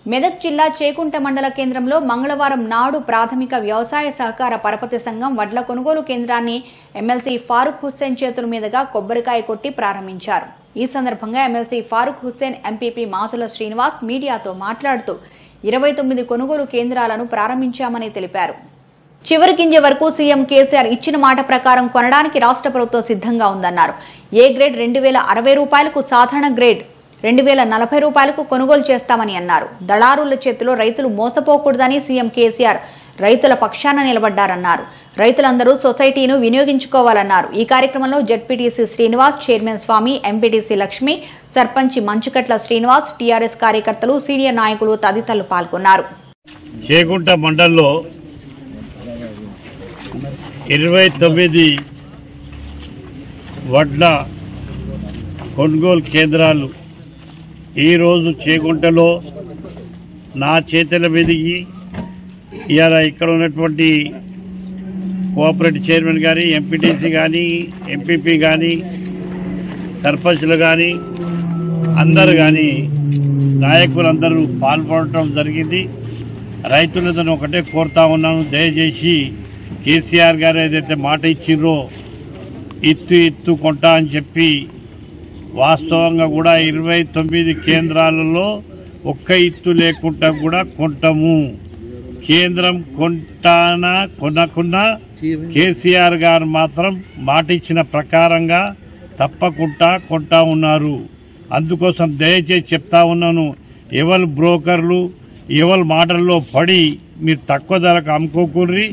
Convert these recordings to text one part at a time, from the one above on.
మెదక్ జిల్లా చేకుంట మండల కేంద్రంలో మంగళవారం నాడు ప్రాథమిక వ్యవసాయ సహకార పరపతి సంఘం వడ్ల కొనుగోలు కేంద్రాన్ని ఎమ్మెల్సీ ఫారూక్ హుస్సేన్ చేతుల మీదుగా కొబ్బరికాయ కొట్టి ప్రారంభించారు। ఈ సందర్భంగా ఎమ్మెల్సీ ఫారూక్ హుస్సేన్ ఎంపీపీ మాసుల శ్రీనివాస్ మీడియాతో మాట్లాడుతూ 29 కొనుగోలు కేంద్రాలను ప్రారంభించామని తెలిపారు। చివరి గింజ వరకు సీఎం కేసీఆర్ ఇచ్చిన మాట ప్రకారం కొనడానికి రాష్ట్ర ప్రభుత్వం సిద్ధంగా ఉందన్నారు। ఏ గ్రేడ్ 2060 రూపాయలకు, సాధారణ గ్రేడ్ 2040 రూపాయలకు కొనుగోలు చేస్తామని అన్నారు। దళారుల చేతిలో రైతులు మోసపోకూడదని సీఎం కేసీఆర్ రైతుల పక్షాన నిలబడ్డారన్నారు। రైతులందరూ సొసైటీను వినియోగించుకోవాలన్నారు। ఈ కార్యక్రమంలో ZPTC Srinivas, chairman Swamy, MPTC Lakshmi, sarpanch Manchukatla Srinivas, TRS కార్యకర్తలు, సీనియర్ నాయకులు తదితరులు పాల్గొన్నారు। చేకుంట మండలంలో 29 వడ్ల కొనుగోలు కేంద్రాలు ఈరోజు చేకుంటలో నా చేతుల మీదకి ఇవాళ ఇక్కడ ఉన్నటువంటి కోఆపరేటివ్ చైర్మన్ కానీ, ఎంపీటీసీ కానీ, ఎంపీపీ కానీ, సర్పంచ్లు కానీ అందరూ కానీ నాయకులందరూ పాల్గొనడం జరిగింది। రైతులతో ఒకటే కోరుతా ఉన్నాను, దయచేసి కేసీఆర్ గారు ఏదైతే మాట ఇచ్చిర్రో ఇత్తు కొంటా అని చెప్పి వాస్తవంగా కూడా 29 కేంద్రాలలో ఒక్క ఇత్తు లేకుండా కూడా కొంటాము। కేంద్రం కొనకున్నా కేసీఆర్ గారు మాత్రం మాట ఇచ్చిన ప్రకారంగా తప్పకుండా కొంటా ఉన్నారు। అందుకోసం దయచేసి చెప్తా ఉన్నాను, ఎవరు బ్రోకర్లు ఎవరి మాటల్లో పడి మీరు తక్కువ ధరకు అమ్ముకోకూర్రి।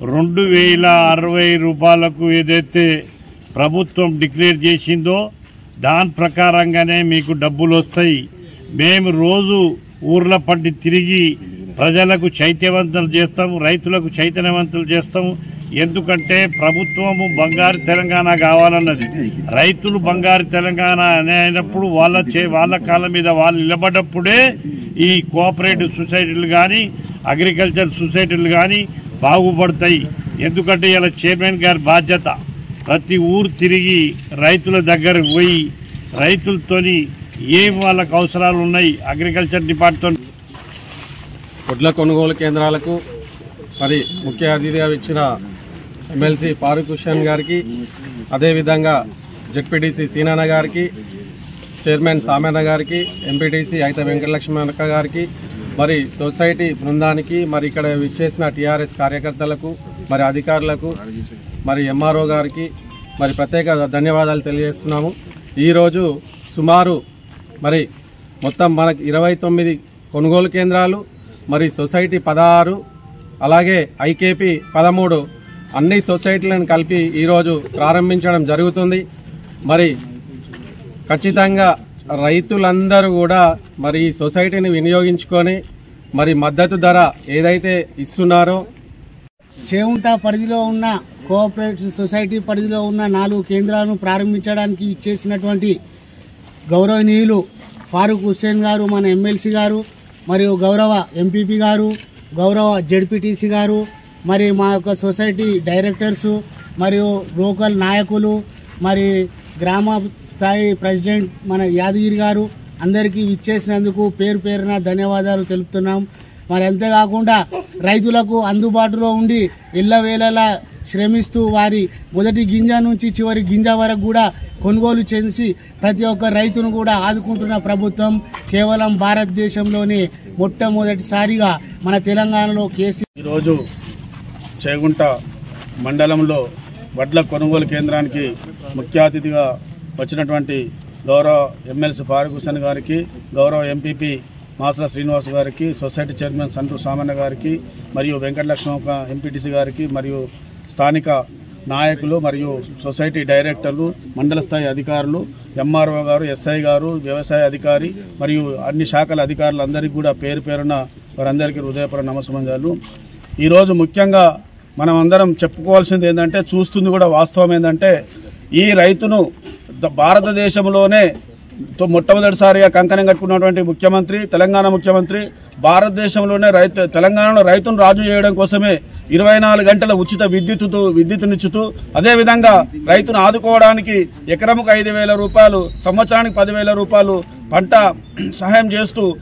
2060 రూపాయలకు ఏదైతే ప్రభుత్వం డిక్లేర్ చేసిందో దాని ప్రకారంగానే మీకు డబ్బులు వస్తాయి। మేము రోజు ఊర్ల పట్టి తిరిగి ప్రజలకు చైతన్యవంతులు చేస్తాము, రైతులకు చైతన్యవంతులు చేస్తాము। ఎందుకంటే ప్రభుత్వము బంగారు తెలంగాణ కావాలన్నది, రైతులు బంగారు తెలంగాణ అయినప్పుడు వాళ్ళ కాళ్ళ మీద వాళ్ళు నిలబడ్డప్పుడే ఈ కోఆపరేటివ్ సొసైటీలు కానీ, అగ్రికల్చర్ సొసైటీలు కానీ బాగుపడతాయి। ఎందుకంటే ఇలా చైర్మన్ గారి బాధ్యత ప్రతి ఊరు తిరిగి రైతుల దగ్గరకు పోయి రైతులతోని ఏం వాళ్ళకు అవసరాలు ఉన్నాయి అగ్రికల్చర్ డిపార్ట్మెంట్ వడ్ల కొనుగోలు కేంద్రాలకు మరి ముఖ్య అతిథిగా ఇచ్చిన ఎమ్మెల్సీ ఫారూక్ హుస్సేన్ గారికి, అదేవిధంగా జెడ్పీటీసీ సీనన్న గారికి, చైర్మన్ సామన్న గారికి, ఎంపీటీసీ అయితే వెంకటలక్ష్మక్క గారికి, మరి సొసైటీ బృందానికి, మరి ఇక్కడ విచ్చేసిన టీఆర్ఎస్ కార్యకర్తలకు, మరి అధికారులకు, మరి ఎంఆర్ఓ గారికి మరి ప్రత్యేక ధన్యవాదాలు తెలియజేస్తున్నాము। ఈరోజు సుమారు మరి మొత్తం మనకు 29 కొనుగోలు కేంద్రాలు, మరి సొసైటీ 16, అలాగే ఐకేపీ 13 అన్ని సొసైటీలను కలిపి ఈరోజు ప్రారంభించడం జరుగుతుంది। మరి ఖచ్చితంగా రైతులందరూ కూడా మరి ఈ సొసైటీని వినియోగించుకొని మరి మద్దతు ధర ఏదైతే ఇస్తున్నారో చేకుంట పరిధిలో ఉన్న కోఆపరేటివ్ సొసైటీ పరిధిలో ఉన్న 4 కేంద్రాలను ప్రారంభించడానికి ఇచ్చేసినటువంటి గౌరవనీయులు ఫారూక్ హుస్సేన్ గారు, మన ఎమ్మెల్సీ గారు, మరియు గౌరవ ఎంపీపీ గారు, గౌరవ జెడ్పీటీసీ గారు, మరి మా యొక్క సొసైటీ డైరెక్టర్సు, మరియు లోకల్ నాయకులు, మరి గ్రామ స్థాయి ప్రెసిడెంట్ మన యాదగిరి గారు అందరికీ ఇచ్చేసినందుకు పేరు పేరున ధన్యవాదాలు తెలుపుతున్నాం। మరి అంతేకాకుండా రైతులకు అందుబాటులో ఉండి ఎల్లవేళలా శ్రమిస్తూ వారి మొదటి గింజ నుంచి చివరి గింజ వరకు కూడా కొనుగోలు చేసి ప్రతి ఒక్క రైతును కూడా ఆదుకుంటున్న ప్రభుత్వం కేవలం భారతదేశంలోనే మొట్టమొదటిసారిగా మన తెలంగాణలో ఈరోజు చేగుంట మండలంలో వడ్ల కొనుగోలు కేంద్రానికి ముఖ్య అతిథిగా వచ్చినటువంటి గౌరవ ఎమ్మెల్సీ ఫారూక్ హుస్సేన్ గారికి, గౌరవ ఎంపీపీ మాసుల శ్రీనివాస్ గారికి, సొసైటీ చైర్మన్ సంతూర్ సామన్న గారికి, మరియు వెంకటలక్ష్మక్క ఎంపీటీసీ గారికి, మరియు స్థానిక నాయకులు మరియు సొసైటీ డైరెక్టర్లు, మండల స్థాయి అధికారులు, ఎంఆర్ఓ గారు, ఎస్ఐ గారు, వ్యవసాయ అధికారి మరియు అన్ని శాఖల అధికారులందరికీ కూడా పేరు పేరున వారందరికీ హృదయపూర్వక నమస్కారాలు। ఈరోజు ముఖ్యంగా మనం అందరం చెప్పుకోవాల్సింది ఏంటంటే, చూస్తుంది కూడా వాస్తవం ఏంటంటే, ఈ రైతును భారతదేశంలోనే మొట్టమొదటిసారిగా కంకణం కట్టుకున్నటువంటి ముఖ్యమంత్రి, తెలంగాణ ముఖ్యమంత్రి, భారతదేశంలోనే తెలంగాణలో రైతును రాజు చేయడం కోసమే 24 గంటల ఉచిత విద్యుత్తునిచ్చుతూ, అదేవిధంగా రైతును ఆదుకోవడానికి ఎకరముకు 5,000 రూపాయలు, సంవత్సరానికి 10,000 రూపాయలు పంట సహాయం చేస్తూ